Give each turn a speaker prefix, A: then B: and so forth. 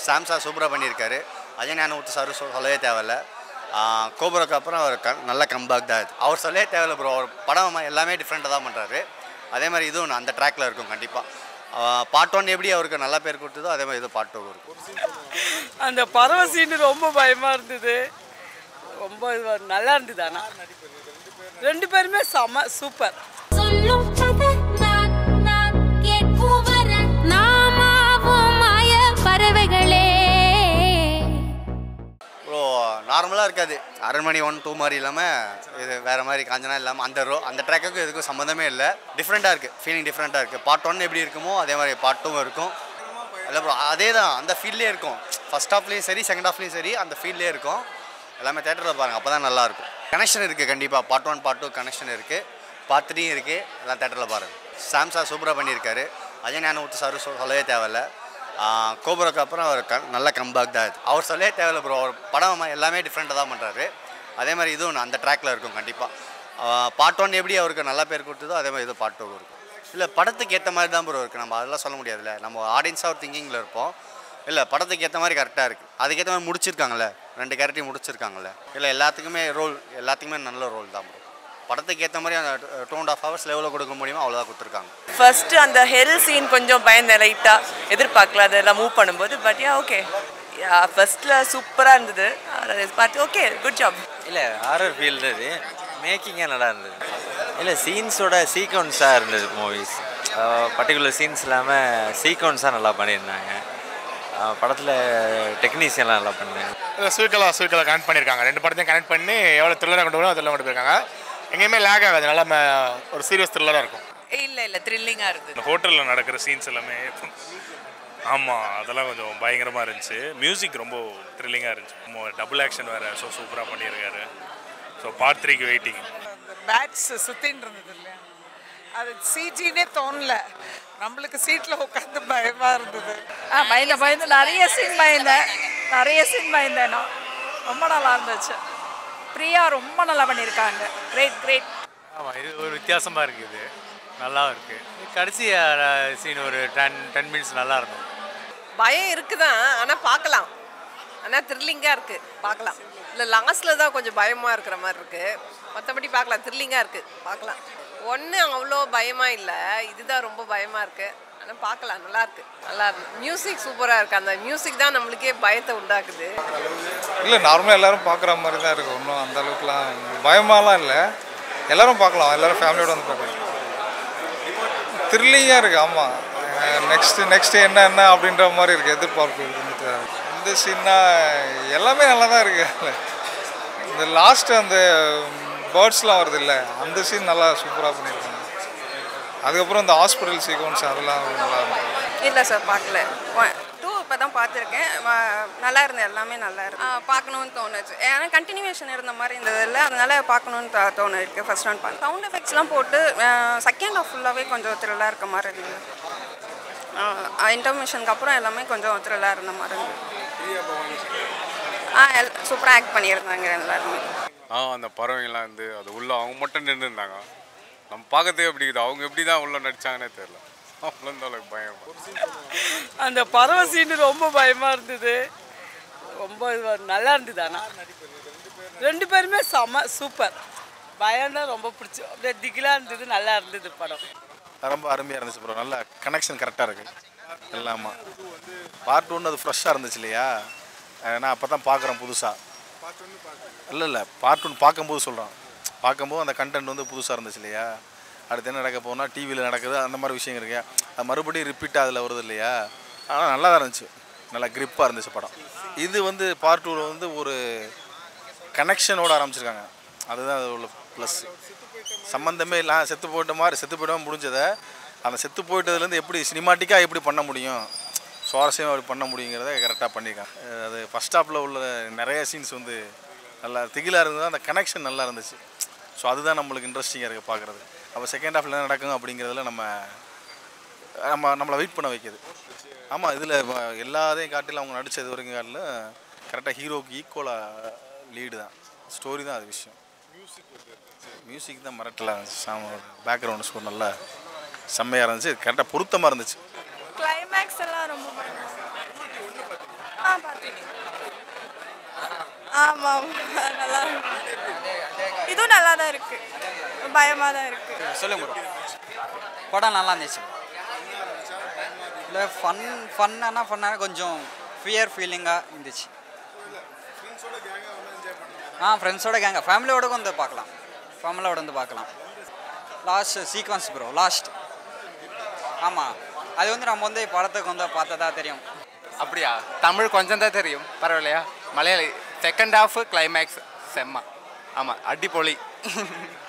A: சாம்சா சூப்பராக பண்ணியிருக்காரு. அஜய் ஞானமுத்து சார் சொல்லவே தேவையில்ல. கோபுராக்கு அப்புறம் அவர் நல்ல கம்பேக் தான் இது. அவர் சொல்லவே தேவையில்ல ப்ரோ. அவர் படம் எல்லாமே டிஃப்ரெண்ட்டாக தான் பண்ணுறாரு. அதே மாதிரி இதுவும் அந்த ட்ராக்கில் இருக்கும் கண்டிப்பாக. பார்ட் 1 எப்படி அவருக்கு நல்ல பேர் கொடுத்ததோ அதே மாதிரி இது பார்ட் 2 இருக்கும்.
B: அந்த பறவை சீன் ரொம்ப பயமாக இருந்தது. ரொம்ப நல்லா இருந்தது. ஆனால் 2 பேருமே செம சூப்பர்.
A: ப்ரோ நார்மலாக இருக்காது. அரண்மனை 1, 2 மாதிரி இல்லாமல் இது வேறு மாதிரி காஞ்சனா இல்லாமல் அந்த ட்ராக்குக்கும் இதுக்கும் சம்மந்தமே இல்லை. டிஃப்ரெண்ட்டாக இருக்குது. ஃபீலிங் டிஃப்ரெண்ட்டாக இருக்குது. பார்ட் 1 எப்படி இருக்குமோ அதே மாதிரி பார்ட் 2 இருக்கும். இல்லை ப்ரோ அதே தான் அந்த ஃபீல்ட்லேயே இருக்கும். ஃபஸ்ட் ஹாஃப்லேயும் சரி செகண்ட் ஹாஃப்லேயும் சரி அந்த ஃபீல்ட்லேயே இருக்கும். எல்லாமே தேட்டரில் பாருங்கள், அப்போ தான் நல்லாயிருக்கும். கனெக்ஷன் இருக்குது கண்டிப்பாக. பார்ட் 1 பார்ட் 2 கனெக்ஷன் இருக்குது. பார்ட் 3 இருக்குது. எல்லாம் தேட்டரில் பாருங்கள். சாம்சா சூப்பராக பண்ணியிருக்காரு. அஜய் ஞானமுத்து சார் சொல்லவே தேவையில்ல. கோபுராக்கு அப்புறம் அவர் நல்ல கம்பேக் தான் இது. அவர் சொல்லவே தேவையில்ல ப்ரோ. அவர் படம் எல்லாமே டிஃப்ரெண்ட்டாக தான் பண்ணுறாரு. அதே மாதிரி இதுவும் அந்த ட்ராக்கில் இருக்கும் கண்டிப்பாக. பார்ட் 1 எப்படி அவருக்கு நல்ல பேர் கொடுத்ததோ அதே மாதிரி இது பார்ட் 2 இருக்கும். இல்லை படத்துக்கு ஏற்ற மாதிரி தான் ப்ரோ இருக்குது. நம்ம அதெல்லாம் சொல்ல முடியாதுல்ல. நம்ம ஆடியன்ஸாக ஒரு திங்கிங்கில் இருப்போம். இல்லை படத்துக்கு ஏற்ற மாதிரி கரெக்டாக இருக்குது. அதுக்கேற்ற மாதிரி முடிச்சிருக்காங்களே, 2 கேரக்டரையும் முடிச்சிருக்காங்களே. இல்லை எல்லாத்துக்குமே நல்ல ரோல் தான் ப்ரோ. படத்துக்கு ஏற்ற மாதிரி அந்த 2.5 hours லெவலில் கொடுக்க முடியுமோ அவ்வளோதான் கொடுத்துருக்காங்க.
B: ஃபர்ஸ்ட் அந்த ஹெல் சீன் கொஞ்சம் பயந்த லைட்டாக எதிர்பார்க்கல அதெல்லாம் மூவ் பண்ணும்போது. பட் ஓகே ஃபர்ஸ்ட்டில் சூப்பராக இருந்தது. பார்த்து ஓகே குட் ஜாப்.
C: இல்லை ஹாரர் ஃபீல் இருந்தது. மேக்கிங்கே நல்லா இருந்தது. இல்லை சீன்ஸோட சீக்வன்ஸாக இருந்தது. மூவிஸ் பர்டிகுலர் சீன்ஸ் இல்லாமல் சீக்வன்ஸாக நல்லா பண்ணியிருந்தாங்க. படத்தில் டெக்னீஷியன்லாம் நல்லா பண்ணாங்க.
D: சூக்கலாக கனெக்ட் பண்ணியிருக்காங்க. 2 படத்தையும் கனெக்ட் பண்ணி எவ்வளோ த்ரில்லராக கொண்டு வரும் அதெல்லாம் கொண்டு போயிருக்காங்க. எங்கேயுமே லேக் ஆகாது. நல்லா ஒரு சீரியஸ் த்ரில்லராக இருக்கும்.
B: இல்லை த்ரில்லிங்காக இருக்குது.
E: இந்த ஹோட்டலில் நடக்கிற சீன்ஸ் எல்லாமே ஆமாம் அதெல்லாம் கொஞ்சம் பயங்கரமாக இருந்துச்சு. மியூசிக் ரொம்ப த்ரில்லிங்காக இருந்துச்சு. டபுள் ஆக்ஷன் வேறு. ஸோ சூப்பராக பண்ணியிருக்காரு. ஸோ பார்ட் 3க்கு வெயிட்டிங்.
F: பேட்ஸ் சுற்றின்னு இருந்தது இல்லையா, அது சிஜினே தோணல. நம்மளுக்கு சீட்டில் உட்காந்து பயமாக இருந்தது.
G: பயந்து நிறைய சீன் பயந்தேன் நான். ரொம்ப நல்லா இருந்துச்சு. பிரியா ரொம்ப நல்லா பண்ணியிருக்காங்க. கிரேட்.
H: ஆமாம் இது ஒரு வித்தியாசமாக இருக்குது. நல்லா இருக்குது. கடைசி சீன் ஒரு 10 மினிட்ஸ் நல்லா இருந்தது.
B: பயம் இருக்குதான் ஆனால் பார்க்கலாம். ஆனால் த்ரில்லிங்காக இருக்குது பார்க்கலாம். இல்லை லாஸ்ட்டில் தான் கொஞ்சம் பயமாக இருக்கிற மாதிரி இருக்குது. மற்றபடி பார்க்கலாம். த்ரில்லிங்காக இருக்குது பார்க்கலாம். ஒன்று அவ்வளோ பயமாக இல்லை, இதுதான் ரொம்ப பயமாக இருக்குது. ஆனால் பார்க்கலாம். நல்லா இருக்கு. மியூசிக் சூப்பராக இருக்குது. அந்த மியூசிக் தான் நம்மளுக்கே பயத்தை உண்டாக்குது.
D: இல்லை நார்மலாக எல்லோரும் பார்க்குற மாதிரி தான் இருக்குது. ஒன்றும் அந்த அளவுக்குலாம் பயமாலாம் இல்லை. எல்லோரும் பார்க்கலாம். எல்லோரும் ஃபேமிலியோடு வந்து பார்க்கலாம். த்ரில்லிங்காக இருக்குது. ஆமாம் நெக்ஸ்ட்டு என்ன அப்படின்ற மாதிரி இருக்குது. எதிர்பார்ப்பு இருக்குது. இந்த சீன்னா எல்லாமே நல்லா தான் இருக்குது. இந்த லாஸ்ட்டு அந்த பேர்ட்ஸ்லாம் வருது இல்லை, அந்த சீன் நல்லா சூப்பராக பண்ணியிருக்காங்க. அதுக்கப்புறம் இந்த ஹாஸ்பிட்டல் சீக்வன்ஸ் அதெல்லாம் நல்லா இருந்தது.
G: இல்லை சார் பார்க்கல. 2 இப்போ தான் பார்த்துருக்கேன். நல்லா இருந்தது. எல்லாமே நல்லா இருக்கு. பார்க்கணுன்னு தோணுச்சு. ஏன்னா கண்டினியூவேஷன் இருந்த மாதிரி இருந்தது இல்லை, அதனால பார்க்கணுன்னு தோணுருக்கு. ஃபர்ஸ்ட் ஒன் பார்த்து சவுண்ட் எஃபெக்ட்ஸ்லாம் போட்டு செகண்ட் ஹாஃப் ஃபுல்லாகவே கொஞ்சம் த்ரில்லாக இருக்க மாதிரி இருந்தது. இன்டர்மிஷனுக்கு அப்புறம் எல்லாமே கொஞ்சம் த்ரில்லாக இருந்த மாதிரி இருந்தது. சூப்பராக ஆக்ட் பண்ணியிருந்தாங்க எல்லாருமே.
I: அந்த பறவைங்கள்லாம் வந்து அது உள்ள அவங்க மட்டும் நின்று இருந்தாங்க. நம்ம பார்க்கறதே எப்படி இருக்குது. அவங்க எப்படி தான் உள்ள நடிச்சாங்கன்னே தெரியல. அவ்வளோந்தாலும் பயம்.
B: அந்த பறவை சீன் ரொம்ப பயமாக இருந்தது. ரொம்ப நல்லா இருந்தது. ஆனால் 2 பேருமே செம சூப்பர். பயம்தான் ரொம்ப பிடிச்சி. அப்படியே திகிலாக இருந்தது. நல்லா இருந்தது படம்.
A: ரொம்ப அருமையாக இருந்துச்சு ப்ரோ. நல்ல கனெக்ஷன் கரெக்டாக இருக்குது எல்லாமா. பார்ட் 1 அது ஃப்ரெஷ்ஷாக இருந்துச்சு இல்லையா. நான் அப்போ தான் பார்க்குறேன் புதுசாக. இல்லை பார்ட் 1 பார்க்கும்போது சொல்கிறேன். பார்க்கும்போது அந்த கண்டென்ட் வந்து புதுசாக இருந்துச்சு இல்லையா. அடுத்து என்ன நடக்க போனால் டிவியில் நடக்குது அந்த மாதிரி விஷயம் இருக்கு. அது மறுபடியும் ரிப்பீட்டாக அதில் வருது இல்லையா. ஆனால் நல்லா தான் இருந்துச்சு. நல்லா கிரிப்பாக இருந்துச்சு படம். இது வந்து பார்ட் 2 வந்து ஒரு கனெக்ஷனோடு ஆரம்பிச்சிருக்காங்க. அதுதான் அது உள்ள ப்ளஸ். சம்மந்தமே இல்லை. செத்து போயிட்டோம் முடிஞ்சதை அந்த செத்து போயிட்டதுலேருந்து எப்படி சினிமாட்டிக்காக எப்படி பண்ண முடியும், சுவாரஸ்யமாக எப்படி பண்ண முடியுங்கிறத கரெக்டாக பண்ணியிருக்காங்க. அது ஃபஸ்ட் ஹாஃபில் உள்ள நிறைய சீன்ஸ் வந்து நல்லா திகிலாக இருந்தது. அந்த கனெக்ஷன் நல்லா இருந்துச்சு. ஸோ அதுதான் நம்மளுக்கு இன்ட்ரெஸ்டிங்காக இருக்குது பார்க்குறது. அப்போ செகண்ட் ஹாஃபில் என்ன நடக்கும் அப்படிங்கிறதுல நம்மளை வெயிட் பண்ண வைக்கிது. ஆமாம் இதில் எல்லாத்தையும் காட்டில் அவங்க நடித்தது வரைக்கும் காட்டில் கரெக்டாக ஹீரோக்கு ஈக்குவலாக லீடு தான். ஸ்டோரி தான் அது விஷயம். மியூசிக் தான் மிரட்டலாம். பேக்ரவுண்ட் ஸ்கோர் நல்லா செம்மையாக இருந்துச்சு. கரெக்டாக பொருத்தமாக இருந்துச்சு.
G: கிளைமேக்ஸ் எல்லாம் ரொம்ப ஆமாம் நல்லா இதுவும் நல்லா தான் இருக்கு பயமாக தான் இருக்கு.
J: சொல்லுங்க ப்ரோ. படம் நல்லா இருந்துச்சு. இல்லை ஃபன்னானா கொஞ்சம் ஃபியர் ஃபீலிங்காக இருந்துச்சு. ஃப்ரெண்ட்ஸோட கேங்க ஃபேமிலியோட வந்து பார்க்கலாம். ஃபேமிலியோட வந்து பார்க்கலாம். Last sequence bro, last. ஆமாம், அது வந்து நம்ம வந்து படத்துக்கு வந்து பார்த்ததா தெரியும்.
K: அப்படியா? தமிழ் கொஞ்சம் தான் தெரியும், பரவாயில்லையா? மலையாளி செகண்ட் ஹாஃப் கிளைமேக்ஸ் செம்ம. ஆமாம், அடிப்பொலி.